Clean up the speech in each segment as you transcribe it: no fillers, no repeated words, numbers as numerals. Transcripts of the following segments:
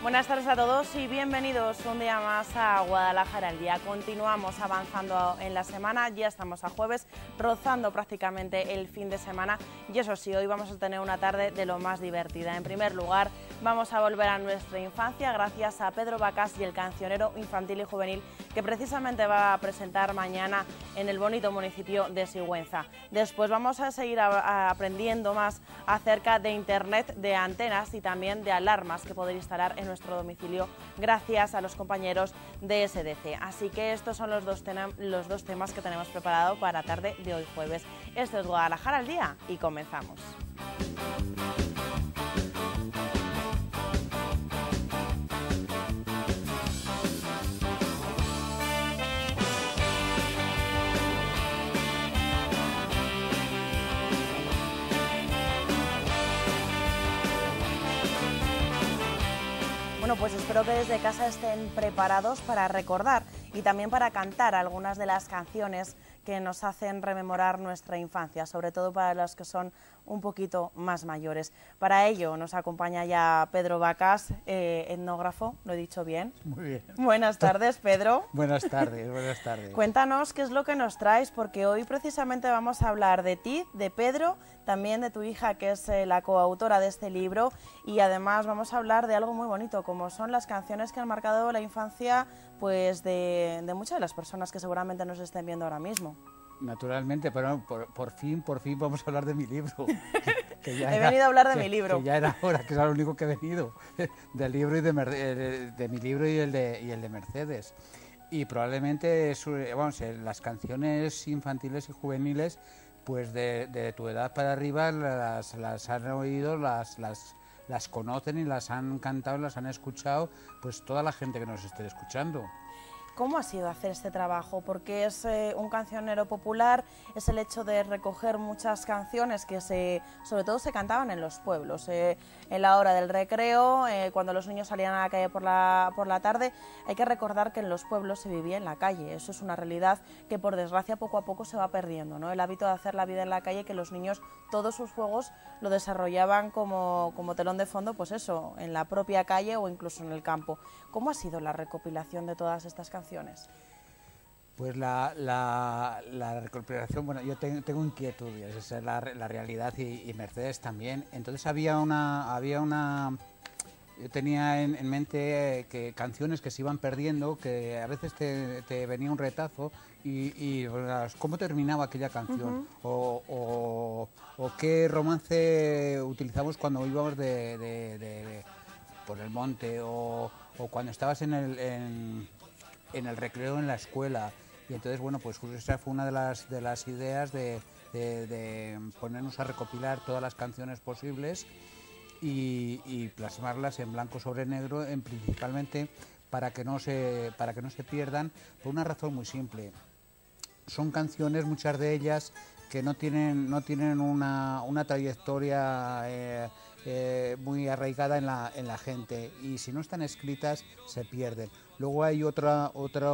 Buenas tardes a todos y bienvenidos un día más a Guadalajara al día. Continuamos avanzando en la semana, ya estamos a jueves, rozando prácticamente el fin de semana y eso sí, hoy vamos a tener una tarde de lo más divertida. En primer lugar, vamos a volver a nuestra infancia gracias a Pedro Bacás y el cancionero infantil y juvenil que precisamente va a presentar mañana en el bonito municipio de Sigüenza. Después vamos a seguir aprendiendo más acerca de internet, de antenas y también de alarmas que podéis instalar en nuestro domicilio gracias a los compañeros de SDC. Así que estos son los dos temas que tenemos preparado para la tarde de hoy jueves. Esto es Guadalajara al día y comenzamos. Bueno, pues espero que desde casa estén preparados para recordar y también para cantar algunas de las canciones que nos hacen rememorar nuestra infancia, sobre todo para los que son un poquito más mayores. Para ello nos acompaña ya Pedro Bacás, etnógrafo, ¿lo he dicho bien? Muy bien. Buenas tardes, Pedro. Buenas tardes, buenas tardes. Cuéntanos qué es lo que nos traes, porque hoy precisamente vamos a hablar de ti, de Pedro, también de tu hija, que es la coautora de este libro, y además vamos a hablar de algo muy bonito, como son las canciones que han marcado la infancia pues de muchas de las personas que seguramente nos estén viendo ahora mismo. Naturalmente, pero por fin vamos a hablar de mi libro. He venido a hablar de mi libro. Que ya era hora, que es lo único que he venido, del libro y de mi libro y el de Mercedes. Y probablemente las canciones infantiles y juveniles, pues de tu edad para arriba las han oído, las conocen y las han cantado, las han escuchado, pues toda la gente que nos esté escuchando. ¿Cómo ha sido hacer este trabajo? Porque es un cancionero popular, es el hecho de recoger muchas canciones que sobre todo se cantaban en los pueblos, en la hora del recreo, cuando los niños salían a la calle por la tarde. Hay que recordar que en los pueblos se vivía en la calle, eso es una realidad que por desgracia poco a poco se va perdiendo, ¿no? El hábito de hacer la vida en la calle, que los niños todos sus juegos lo desarrollaban como telón de fondo, pues eso, en la propia calle o incluso en el campo. ¿Cómo ha sido la recopilación de todas estas canciones? Pues la recopilación, bueno, yo tengo inquietudes, esa es la realidad y Mercedes también. Entonces yo tenía en mente que canciones que se iban perdiendo, que a veces te venía un retazo y cómo terminaba aquella canción, o qué romance utilizamos cuando íbamos por el monte, o cuando estabas en el recreo en la escuela. Y entonces, bueno, pues esa fue una de las ideas de ponernos a recopilar todas las canciones posibles y plasmarlas en blanco sobre negro, principalmente para que no se pierdan, por una razón muy simple. Son canciones, muchas de ellas, que no tienen una trayectoria muy arraigada en la gente, y si no están escritas se pierden. Luego hay otro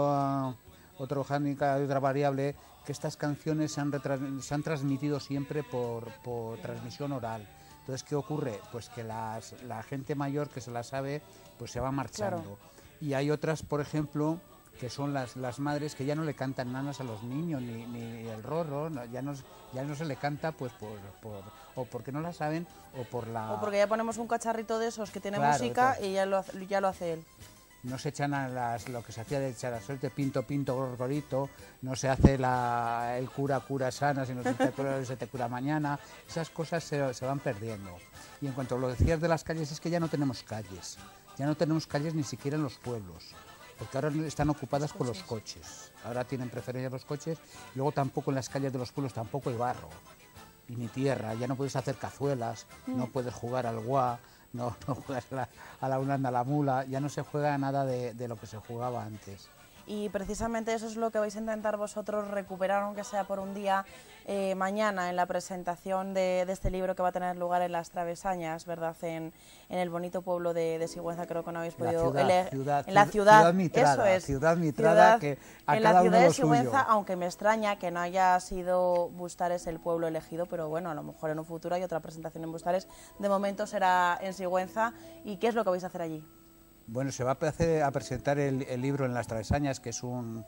hándicap, otra variable, que estas canciones se han transmitido siempre por transmisión oral. Entonces, ¿qué ocurre? Pues que la gente mayor que se la sabe, pues se va marchando. Claro. Y hay otras, por ejemplo, que son las madres, que ya no le cantan nanas a los niños, ni el rorro, ya no se le canta, pues o porque no la saben, o porque ya ponemos un cacharrito de esos que tiene música, y ya lo hace él. No se echan lo que se hacía de echar a suerte, pinto, gorgorito, no se hace el cura sana, sino se te cura mañana. Esas cosas se van perdiendo. Y en cuanto a lo que decías de las calles, es que ya no tenemos calles. Ya no tenemos calles ni siquiera en los pueblos, porque ahora están ocupadas por los coches. Ahora tienen preferencia los coches, y luego tampoco en las calles de los pueblos tampoco hay barro, y ni tierra. Ya no puedes hacer cazuelas, no puedes jugar al guá, no juegas a la una anda la mula, ya no se juega nada de lo que se jugaba antes. Y precisamente eso es lo que vais a intentar vosotros recuperar, aunque sea por un día, mañana en la presentación de este libro que va a tener lugar en Las Travesañas, ¿verdad? En el bonito pueblo de Sigüenza, creo que no habéis podido... En la ciudad Mitrada, eso es. Ciudad Mitrada, que a cada uno lo suyo. En la ciudad de Sigüenza, aunque me extraña que no haya sido Bustares el pueblo elegido, pero bueno, a lo mejor en un futuro hay otra presentación en Bustares. De momento será en Sigüenza. ¿Y qué es lo que vais a hacer allí? Bueno, se va a presentar el libro en Las Travesañas, que es un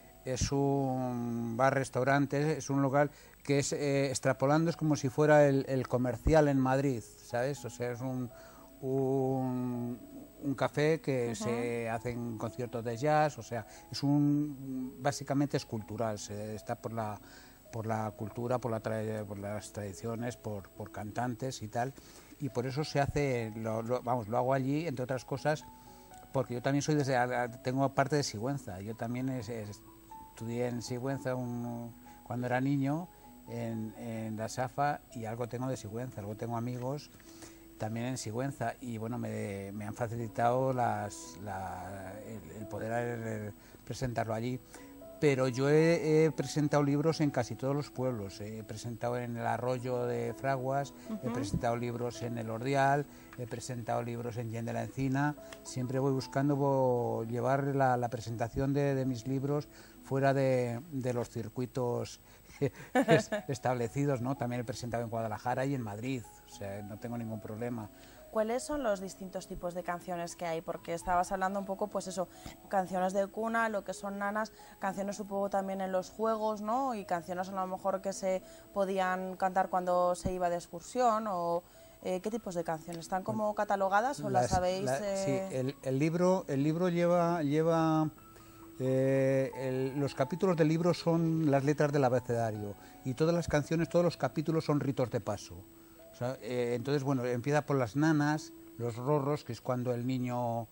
bar-restaurante, es un local que es, extrapolando, es como si fuera el Comercial en Madrid, ¿sabes? O sea, es un café que se hacen conciertos de jazz, o sea, básicamente es cultural, está por la cultura, por las tradiciones, por cantantes y tal, y por eso se hace, lo hago allí, entre otras cosas, porque yo también tengo parte de Sigüenza, yo también estudié en Sigüenza cuando era niño, en la SAFA, y algo tengo de Sigüenza, luego tengo amigos también en Sigüenza, y bueno, me han facilitado el poder presentarlo allí. Pero yo he presentado libros en casi todos los pueblos. He presentado en el Arroyo de Fraguas, he presentado libros en el Ordial, he presentado libros en Yen de la Encina. Siempre voy buscando llevar la presentación de mis libros fuera de los circuitos establecidos, ¿no? También he presentado en Guadalajara y en Madrid, o sea, no tengo ningún problema. ¿Cuáles son los distintos tipos de canciones que hay? Porque estabas hablando un poco, pues eso, canciones de cuna, lo que son nanas, canciones supongo también en los juegos, ¿no? Y canciones a lo mejor que se podían cantar cuando se iba de excursión, o ¿qué tipos de canciones? ¿Están como catalogadas o las sabéis? Sí, el libro lleva los capítulos del libro son las letras del abecedario, y todas las canciones, todos los capítulos son ritos de paso. O sea, entonces, bueno, empieza por las nanas, los rorros, que es cuando el niño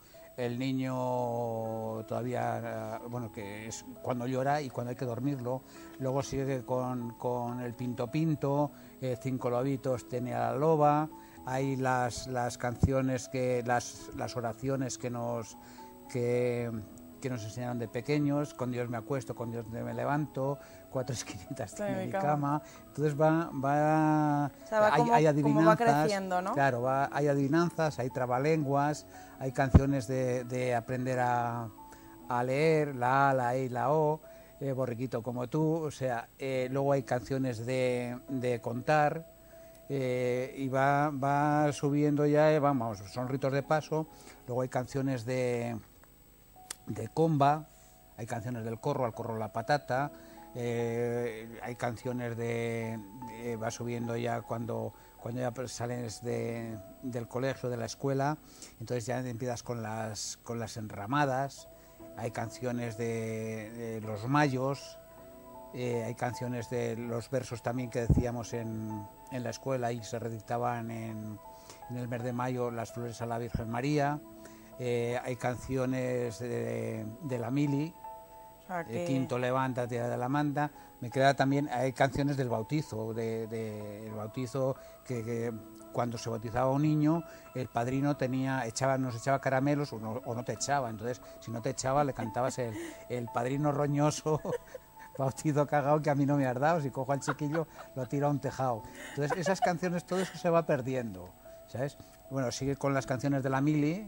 todavía, bueno, que es cuando llora y cuando hay que dormirlo. Luego sigue con el pinto pinto, cinco lobitos tiene a la loba. Hay las canciones, las oraciones que nos enseñaron de pequeños: con Dios me acuesto, con Dios me levanto, 4 esquinitas tiene mi cama. Entonces o sea, hay adivinanzas, como va creciendo, ¿no? Claro, hay adivinanzas, hay trabalenguas, hay canciones de aprender a leer, la A, la E y la O, borriquito como tú, o sea, luego hay canciones de contar, y va subiendo ya, vamos, son ritos de paso. Luego hay canciones de comba, hay canciones del corro, al corro la patata, hay canciones va subiendo ya cuando ya sales del colegio, de la escuela, entonces ya empiezas con las enramadas. Hay canciones de los mayos, hay canciones de los versos también que decíamos en la escuela y se recitaban en el mes de mayo, las flores a la Virgen María. Hay canciones de la mili, o sea que... Quinto levántate de la manta. Me queda también, hay canciones del bautizo, el bautizo que cuando se bautizaba un niño, el padrino nos echaba caramelos o no te echaba. Entonces, si no te echaba, le cantabas el padrino roñoso, bautizo cagao, que a mí no me has dado. Si cojo al chiquillo, lo tiro a un tejado. Entonces, esas canciones, todo eso se va perdiendo, ¿sabes? Bueno, sigue con las canciones de la mili,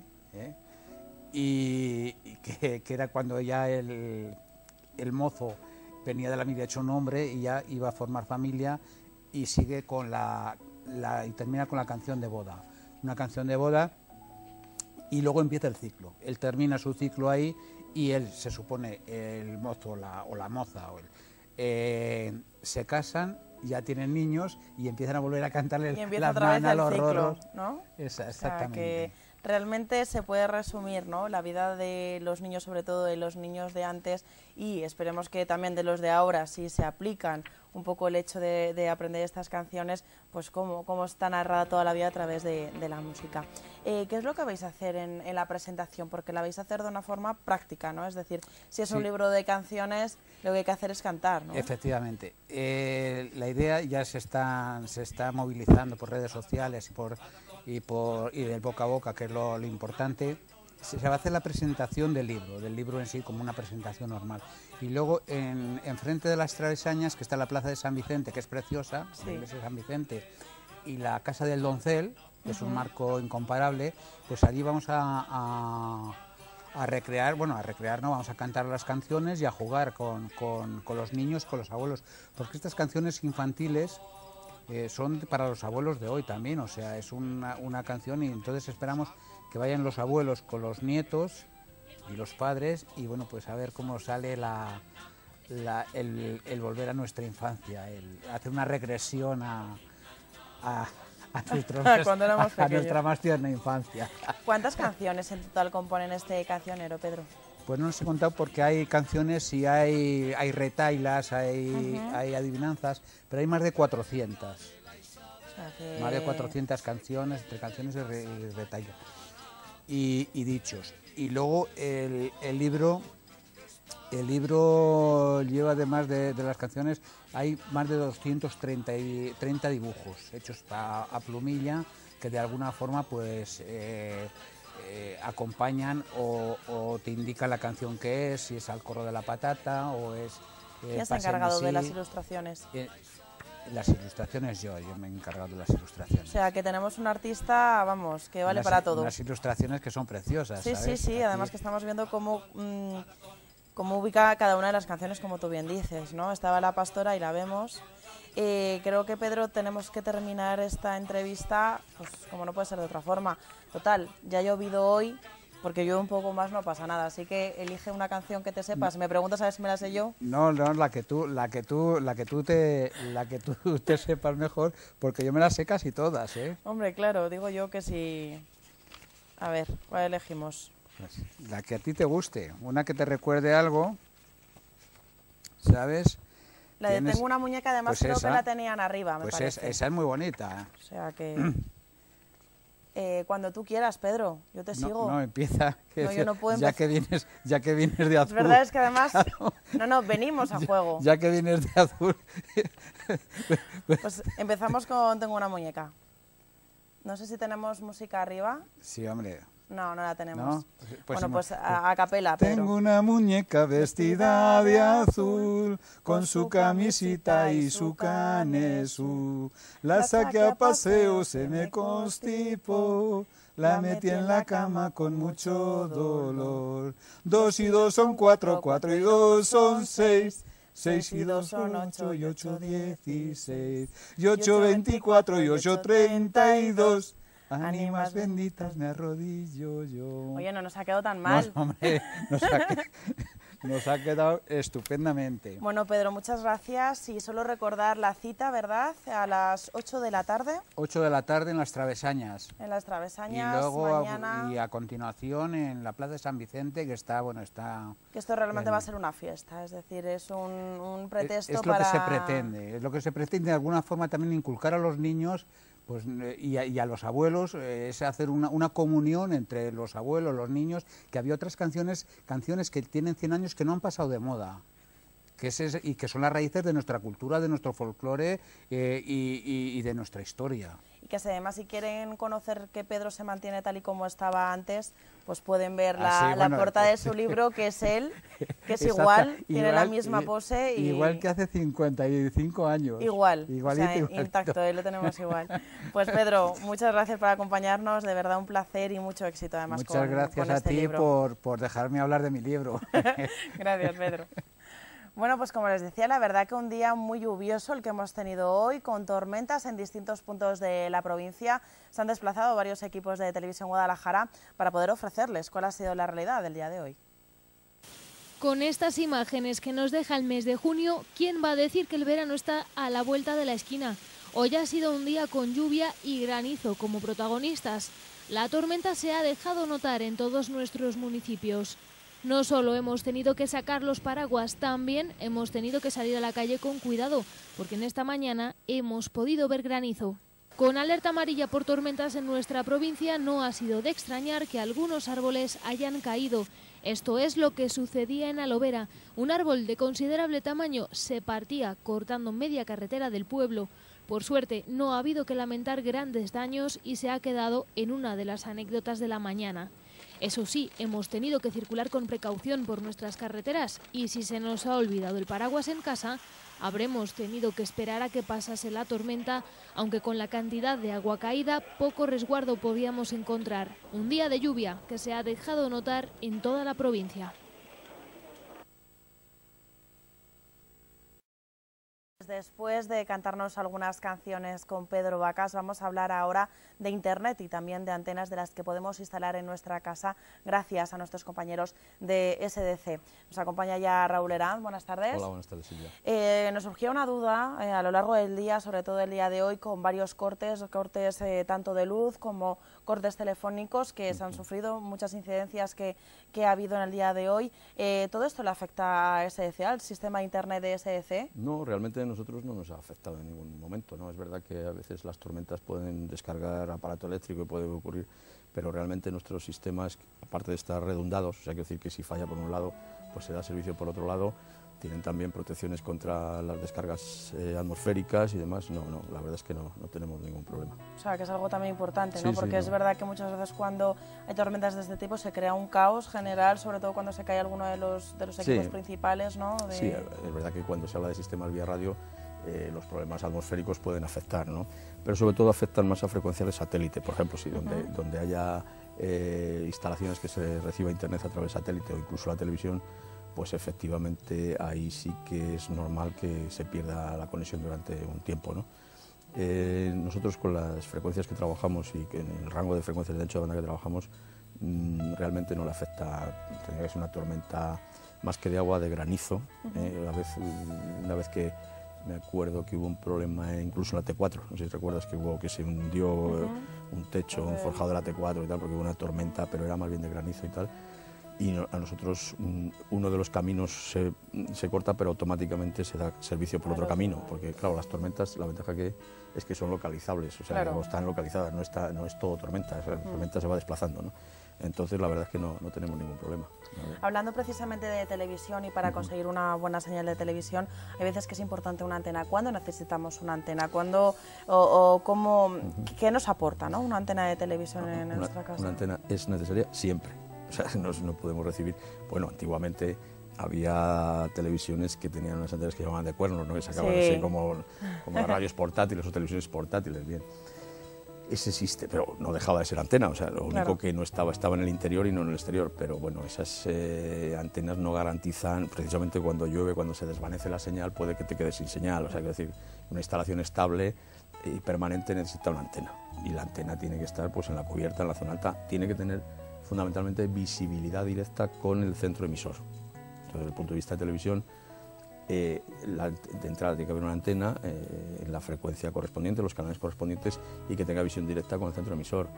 y que era cuando ya el mozo venía de la mili hecho un hombre y ya iba a formar familia, y sigue con y termina con la canción de boda, una canción de boda, y luego empieza el ciclo. Él termina su ciclo ahí y él, se supone, el mozo o la moza se casan, ya tienen niños y empiezan a volver a cantarle las manas a los rorros, ¿no? Exactamente. O sea, que realmente se puede resumir, ¿no?, la vida de los niños, sobre todo de los niños de antes, y esperemos que también de los de ahora, si se aplican un poco el hecho de aprender estas canciones, pues cómo está narrada toda la vida a través de la música. ¿Qué es lo que vais a hacer en la presentación? Porque la vais a hacer de una forma práctica, ¿no? Es decir, si es un libro de canciones, lo que hay que hacer es cantar, ¿no? Efectivamente. La idea ya se está movilizando por redes sociales y del boca a boca, que es lo importante. Se va a hacer la presentación del libro en sí, como una presentación normal. Y luego, enfrente de las Travesañas, que está la plaza de San Vicente, que es preciosa, la iglesia de San Vicente, y la Casa del Doncel, que es un marco incomparable, pues allí vamos a recrear, no, vamos a cantar las canciones y a jugar con los niños, con los abuelos, porque estas canciones infantiles son para los abuelos de hoy también, o sea, es una canción, y entonces esperamos que vayan los abuelos con los nietos y los padres, y bueno, pues a ver cómo sale el volver a nuestra infancia, el hacer una regresión a nuestra más tierna infancia. ¿Cuántas canciones en total componen este cancionero, Pedro? Pues no os he contado porque hay canciones y hay retailas, hay adivinanzas, pero hay más de 400. O sea que... Más de 400 canciones, entre canciones y retailas. Y dichos. Y luego el libro lleva, además de las canciones, hay más de 230 dibujos hechos a plumilla que de alguna forma pues acompañan o te indican la canción que es, si es Al corro de la patata o es... ¿Quién está encargado de las ilustraciones? Las ilustraciones yo me he encargado de las ilustraciones. O sea, que tenemos un artista, vamos, que vale para todo. Unas ilustraciones que son preciosas, sí, ¿sabes? Sí, además que estamos viendo cómo ubica cada una de las canciones, como tú bien dices, ¿no? Estaba La Pastora y la vemos. Creo que, Pedro, tenemos que terminar esta entrevista, pues como no puede ser de otra forma. Total, ya ha llovido hoy, porque llueve un poco más no pasa nada, así que elige una canción que te sepas. Si me preguntas a ver si me la sé yo. No, la que tú te sepas mejor, porque yo me las sé casi todas, ¿eh? Hombre, claro, digo yo que sí. A ver, ¿cuál elegimos? Pues, la que a ti te guste, una que te recuerde algo, ¿sabes? La de Tengo una muñeca, además pues creo esa, que la tenían arriba, me pues parece. Esa es muy bonita. O sea que... cuando tú quieras, Pedro, yo te sigo. No, empieza. No, yo no puedo ya que vienes de azul. Es verdad, es que además... No, venimos a juego. Ya que vienes de azul. Pues empezamos con Tengo una muñeca. No sé si tenemos música arriba. Sí, hombre. No la tenemos. ¿No? Pues bueno, pues a capela, Pedro. Tengo una muñeca vestida de azul, con su camisita y su canesú. La saqué a paseo, se me constipó, la metí en la cama con mucho dolor. 2 y 2 son 4, 4 y 2 son 6. 6 y 2 son 8 y 8 16. Y 8 24 y 8 32. Ánimas benditas, me arrodillo yo. Oye, no nos ha quedado tan mal. No, hombre, nos ha quedado estupendamente. Bueno, Pedro, muchas gracias. Y solo recordar la cita, ¿verdad? A las 8 de la tarde. 8 de la tarde en Las Travesañas. En Las Travesañas, y luego mañana... y a continuación en la Plaza de San Vicente, que está... Que esto realmente va a ser una fiesta, es decir, es un pretexto para... Es lo que se pretende de alguna forma también inculcar a los niños pues, y a los abuelos, es hacer una comunión entre los abuelos, los niños, que había otras canciones que tienen 100 años que no han pasado de moda, y que son las raíces de nuestra cultura, de nuestro folclore y de nuestra historia. Y que además, si quieren conocer que Pedro se mantiene tal y como estaba antes, pues pueden ver la portada de su libro, que es él, que es igual, tiene la misma pose. Igual que hace 55 años. Igualito, o sea, intacto, lo tenemos igual. Pues Pedro, muchas gracias por acompañarnos, de verdad un placer y mucho éxito además con este libro. Muchas gracias a ti por dejarme hablar de mi libro. Gracias, Pedro. Bueno, pues como les decía, la verdad que un día muy lluvioso el que hemos tenido hoy, con tormentas en distintos puntos de la provincia. Se han desplazado varios equipos de Televisión Guadalajara para poder ofrecerles cuál ha sido la realidad del día de hoy. Con estas imágenes que nos deja el mes de junio, ¿quién va a decir que el verano está a la vuelta de la esquina? Hoy ha sido un día con lluvia y granizo como protagonistas. La tormenta se ha dejado notar en todos nuestros municipios. No solo hemos tenido que sacar los paraguas, también hemos tenido que salir a la calle con cuidado, porque en esta mañana hemos podido ver granizo. Con alerta amarilla por tormentas en nuestra provincia, no ha sido de extrañar que algunos árboles hayan caído. Esto es lo que sucedía en Alovera. Un árbol de considerable tamaño se partía cortando media carretera del pueblo. Por suerte, no ha habido que lamentar grandes daños y se ha quedado en una de las anécdotas de la mañana. Eso sí, hemos tenido que circular con precaución por nuestras carreteras y si se nos ha olvidado el paraguas en casa, habremos tenido que esperar a que pasase la tormenta, aunque con la cantidad de agua caída poco resguardo podíamos encontrar. Un día de lluvia que se ha dejado notar en toda la provincia. Después de cantarnos algunas canciones con Pedro Vacas, vamos a hablar ahora de Internet y también de antenas de las que podemos instalar en nuestra casa gracias a nuestros compañeros de SDC. Nos acompaña ya Raúl Herán. Buenas tardes. Hola, buenas tardes, Silvia. Nos surgió una duda a lo largo del día, sobre todo el día de hoy, con varios cortes tanto de luz como cortes telefónicos que se han sufrido, muchas incidencias que ha habido en el día de hoy. ¿Todo esto le afecta a SDC, al sistema de Internet de SDC? No, realmente a nosotros no nos ha afectado en ningún momento, ¿no? Es verdad que a veces las tormentas pueden descargar aparato eléctrico y puede ocurrir, pero realmente nuestros sistemas, aparte de estar redundados, o sea, quiero decir que si falla por un lado, pues se da servicio por otro lado, tienen también protecciones contra las descargas atmosféricas y demás. No, la verdad es que no tenemos ningún problema. O sea, que es algo también importante, ¿no? Sí, Porque sí, es verdad que muchas veces cuando hay tormentas de este tipo se crea un caos general, sobre todo cuando se cae alguno de los equipos principales, ¿no? Sí, es verdad que cuando se habla de sistemas vía radio, los problemas atmosféricos pueden afectar, ¿no? Pero sobre todo afectan más a frecuencias de satélite, por ejemplo, si donde haya instalaciones que se reciba internet a través de satélite o incluso la televisión, pues efectivamente ahí sí que es normal que se pierda la conexión durante un tiempo, ¿no? Nosotros con las frecuencias que trabajamos y que en el rango de frecuencias de ancho de banda que trabajamos realmente no le afecta, tendría que ser una tormenta más que de agua, de granizo. Una vez que me acuerdo que hubo un problema incluso en la T4, no sé si recuerdas que se hundió un techo, un forjado de la T4 y tal, porque hubo una tormenta, pero era más bien de granizo y tal. Y a nosotros uno de los caminos se corta, pero automáticamente se da servicio por otro camino, porque claro, las tormentas, la ventaja que es que son localizables, o sea, no están localizadas, no es todo tormenta, la tormenta se va desplazando, ¿no? Entonces la verdad es que no tenemos ningún problema. Hablando precisamente de televisión y para conseguir una buena señal de televisión, hay veces que es importante una antena. ¿Cuándo necesitamos una antena? ¿Cuándo qué nos aporta, ¿no? Una antena de televisión en nuestra casa? Una antena es necesaria siempre. O sea, no podemos recibir... Bueno, antiguamente había televisiones que tenían unas antenas que llamaban de cuernos, ¿no? Que sacaban así como las radios portátiles o televisiones portátiles, bien. Ese existe, pero no dejaba de ser antena, o sea, lo único que no estaba en el interior y no en el exterior, pero bueno, esas antenas no garantizan, precisamente cuando llueve, cuando se desvanece la señal, puede que te quedes sin señal, o sea, quiero decir, una instalación estable y permanente necesita una antena, y la antena tiene que estar pues en la cubierta, en la zona alta, tiene que tener fundamentalmente visibilidad directa con el centro emisor. Entonces, desde el punto de vista de televisión, de entrada tiene que haber una antena en la frecuencia correspondiente, los canales correspondientes, y que tenga visión directa con el centro emisor.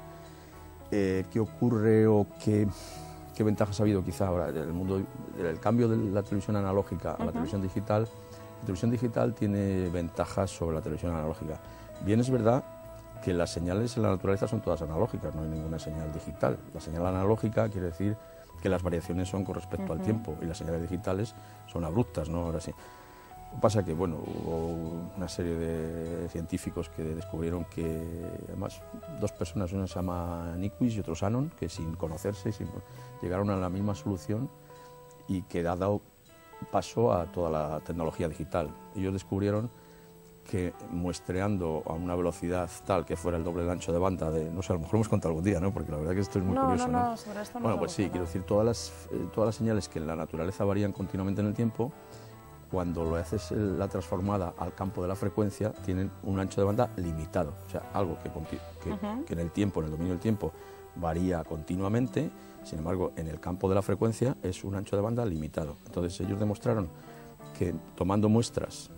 ¿Qué ocurre o qué ventajas ha habido quizá ahora en el mundo del cambio de la televisión analógica a la televisión digital? La televisión digital tiene ventajas sobre la televisión analógica. Bien, es verdad que las señales en la naturaleza son todas analógicas, no hay ninguna señal digital. La señal analógica quiere decir que las variaciones son con respecto al tiempo y las señales digitales son abruptas, ¿no? Ahora sí. Lo que pasa que, bueno, hubo una serie de científicos que descubrieron que, además, dos personas, una se llama Nyquist y otro Shannon, que sin conocerse llegaron a la misma solución y que ha dado paso a toda la tecnología digital. Ellos descubrieron que muestreando a una velocidad tal que fuera el doble del ancho de banda no sé, a lo mejor hemos contado algún día, ¿no? Porque la verdad que esto es muy curioso, ¿no? Sobre esto no. Bueno, pues sí, quiero decir, todas las señales que en la naturaleza varían continuamente en el tiempo, cuando lo haces la transformada al campo de la frecuencia, tienen un ancho de banda limitado, o sea, algo que en el tiempo, en el dominio del tiempo, varía continuamente, sin embargo, en el campo de la frecuencia es un ancho de banda limitado. Entonces ellos demostraron que tomando muestras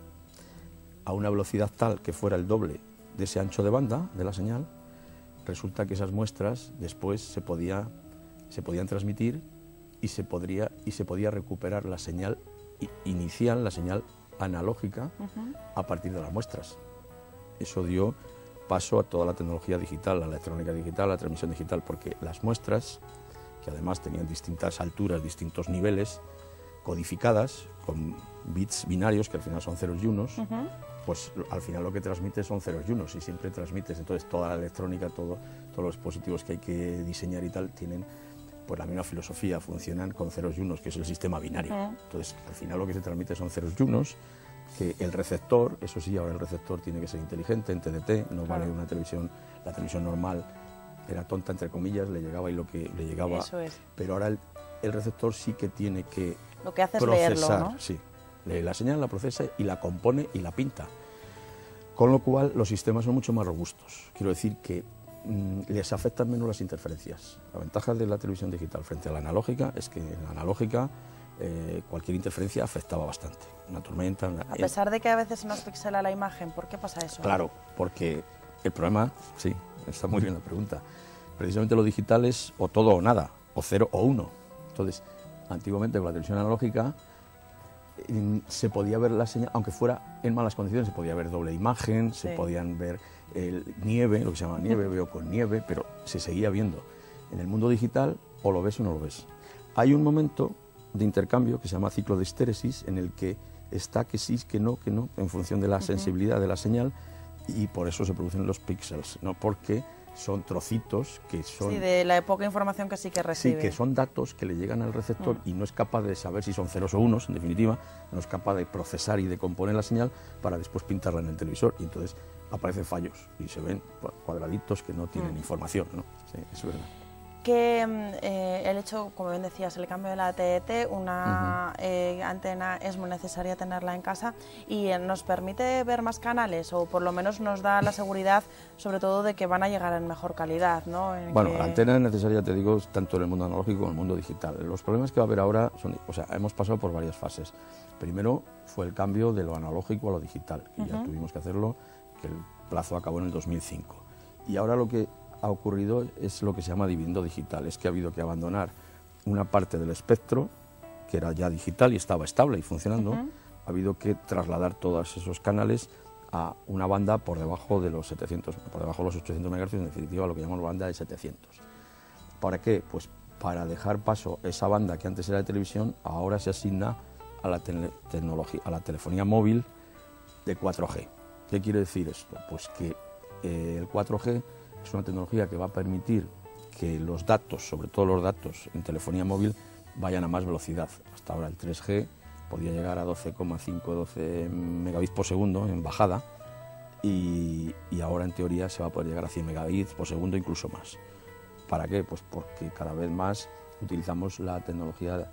a una velocidad tal que fuera el doble de ese ancho de banda de la señal, resulta que esas muestras después se podían transmitir y se podía recuperar la señal inicial, la señal analógica, a partir de las muestras. Eso dio paso a toda la tecnología digital, la electrónica digital, la transmisión digital, porque las muestras, que además tenían distintas alturas, distintos niveles, codificadas con bits binarios, que al final son ceros y unos, pues al final lo que transmites son ceros y unos, y siempre transmites. Entonces toda la electrónica, todos los dispositivos que hay que diseñar y tal, tienen pues la misma filosofía, funcionan con ceros y unos, que es el sistema binario. Entonces al final lo que se transmite son ceros y unos, que el receptor, eso sí, ahora el receptor tiene que ser inteligente, en TDT, no vale una televisión, la televisión normal era tonta, entre comillas, le llegaba y lo que le llegaba. Eso es. Pero ahora el receptor sí que tiene que lo que hace es procesar, leerlo, ¿no? Sí, lee la señal, la procesa y la compone y la pinta. Con lo cual los sistemas son mucho más robustos. Quiero decir que les afectan menos las interferencias. La ventaja de la televisión digital frente a la analógica es que en la analógica cualquier interferencia afectaba bastante. Una tormenta... A pesar de que a veces se nos pixela la imagen, ¿por qué pasa eso? Claro, porque el problema, sí, está muy bien la pregunta, precisamente lo digital es o todo o nada, o 0 o 1. Entonces, antiguamente con la televisión analógica se podía ver la señal, aunque fuera en malas condiciones, se podía ver doble imagen, se podían ver nieve, lo que se llama nieve, veo con nieve, pero se seguía viendo. En el mundo digital o lo ves o no lo ves. Hay un momento de intercambio que se llama ciclo de histéresis, en el que está que sí, que no, en función de la sensibilidad de la señal, y por eso se producen los píxeles, ¿no? Porque son trocitos que son... Sí, de la poca información que sí que recibe. Sí, que son datos que le llegan al receptor y no es capaz de saber si son ceros o unos, en definitiva, no es capaz de procesar y de componer la señal para después pintarla en el televisor, y entonces aparecen fallos y se ven cuadraditos que no tienen información, ¿no? Sí, eso es verdad. Que el hecho, como bien decías, el cambio de la TDT, una antena es muy necesaria tenerla en casa y nos permite ver más canales, o por lo menos nos da la seguridad, sobre todo, de que van a llegar en mejor calidad, ¿no? Bueno, la antena es necesaria, te digo, tanto en el mundo analógico como en el mundo digital. Los problemas que va a haber ahora son, o sea, hemos pasado por varias fases. Primero fue el cambio de lo analógico a lo digital, que ya tuvimos que hacerlo, que el plazo acabó en el 2005. Y ahora lo que ha ocurrido es lo que se llama dividendo digital, es que ha habido que abandonar una parte del espectro que era ya digital y estaba estable y funcionando, ha habido que trasladar todos esos canales a una banda por debajo de los 700, por debajo de los 800 MHz, en definitiva lo que llamamos banda de 700. ¿Para qué? Pues para dejar paso a esa banda que antes era de televisión, ahora se asigna a la telefonía móvil de 4G. ¿Qué quiere decir esto? Pues que el 4G es una tecnología que va a permitir que los datos, sobre todo los datos en telefonía móvil, vayan a más velocidad. Hasta ahora el 3G podía llegar a 12,5-12 megabits por segundo en bajada y ahora en teoría se va a poder llegar a 100 megabits por segundo, incluso más. ¿Para qué? Pues porque cada vez más utilizamos la tecnología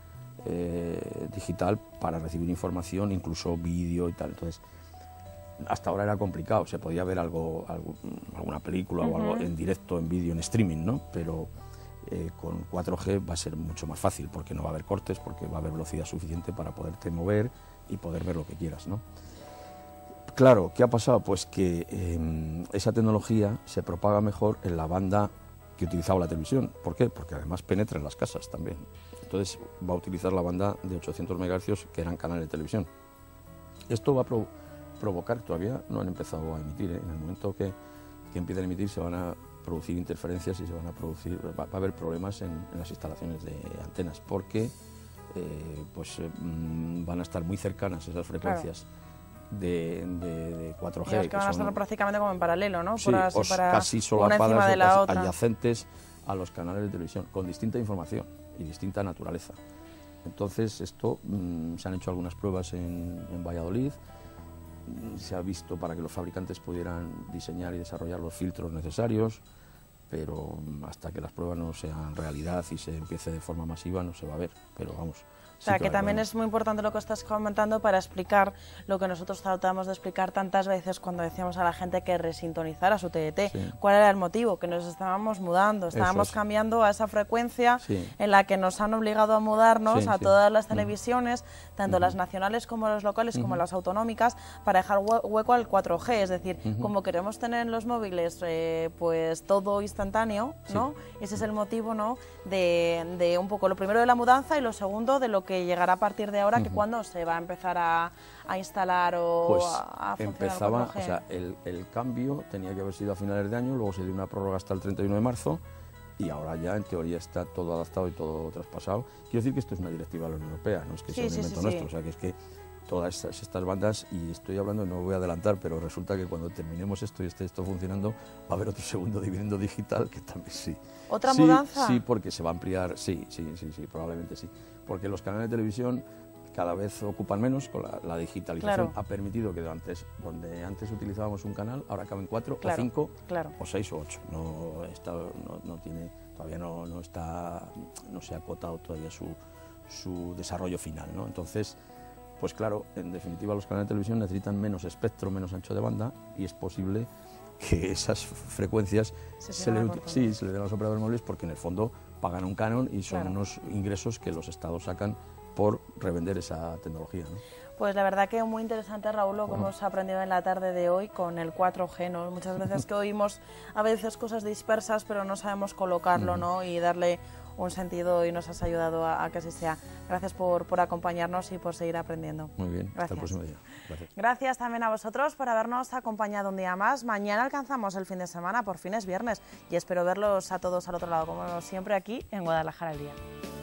digital para recibir información, incluso vídeo y tal. Entonces, hasta ahora era complicado, se podía ver alguna película o algo en directo, en vídeo, en streaming, ¿no? Pero con 4G va a ser mucho más fácil, porque no va a haber cortes, porque va a haber velocidad suficiente para poderte mover y poder ver lo que quieras, ¿no? Claro, ¿qué ha pasado? Pues que esa tecnología se propaga mejor en la banda que utilizaba la televisión. ¿Por qué? Porque además penetra en las casas también. Entonces va a utilizar la banda de 800 MHz, que eran canales de televisión. Esto va a provocar, todavía no han empezado a emitir, en el momento que empiecen a emitir se van a producir interferencias y se van a producir, va a haber problemas en las instalaciones de antenas, porque van a estar muy cercanas esas frecuencias de 4G. Y que van a estar prácticamente como en paralelo, ¿no? Sí, casi solapadas o casi adyacentes a los canales de televisión, con distinta información y distinta naturaleza. Entonces esto, se han hecho algunas pruebas en Valladolid, se ha visto para que los fabricantes pudieran diseñar y desarrollar los filtros necesarios, pero hasta que las pruebas no sean realidad y se empiece de forma masiva no se va a ver, pero vamos. O sea, que también es muy importante lo que estás comentando para explicar lo que nosotros tratamos de explicar tantas veces cuando decíamos a la gente que resintonizara su TDT. Sí. ¿Cuál era el motivo? Que nos estábamos mudando, estábamos cambiando a esa frecuencia en la que nos han obligado a mudarnos a todas las televisiones, tanto las nacionales como las locales como las autonómicas, para dejar hueco al 4G. Es decir, como queremos tener en los móviles pues todo instantáneo, ¿no? Ese es el motivo, ¿no? de un poco lo primero de la mudanza y lo segundo de lo que llegará a partir de ahora, que cuando se va a empezar a instalar o pues a funcionar. Empezaba, o sea, el cambio tenía que haber sido a finales de año, luego se dio una prórroga hasta el 31 de marzo y ahora ya en teoría está todo adaptado y todo traspasado. Quiero decir que esto es una directiva de la Unión Europea, no es que sea un invento nuestro, o sea, que es que todas estas bandas, y estoy hablando, no voy a adelantar, pero resulta que cuando terminemos esto y esté esto funcionando, va a haber otro segundo dividendo digital que también sí. ¿Otra mudanza? Sí, porque se va a ampliar, sí, probablemente sí. Porque los canales de televisión cada vez ocupan menos, con la digitalización ha permitido que donde antes utilizábamos un canal, ahora caben 4 o 5 o 6 o 8. Todavía no se ha acotado todavía su desarrollo final, ¿no? Entonces, pues claro, en definitiva los canales de televisión necesitan menos espectro, menos ancho de banda, y es posible que esas frecuencias se le den a los operadores móviles, porque en el fondo pagan un canon y son unos ingresos que los estados sacan por revender esa tecnología, ¿no? Pues la verdad que muy interesante, Raúl, lo que hemos aprendido en la tarde de hoy con el 4G, ¿no? Muchas veces que oímos a veces cosas dispersas, pero no sabemos colocarlo, ¿no? Y darle un sentido, y nos has ayudado a que así sea. Gracias por acompañarnos y por seguir aprendiendo. Muy bien, gracias. hasta el próximo día. Gracias. Gracias también a vosotros por habernos acompañado un día más. Mañana alcanzamos el fin de semana, por fin es viernes, y espero verlos a todos al otro lado, como siempre aquí en Guadalajara al Día.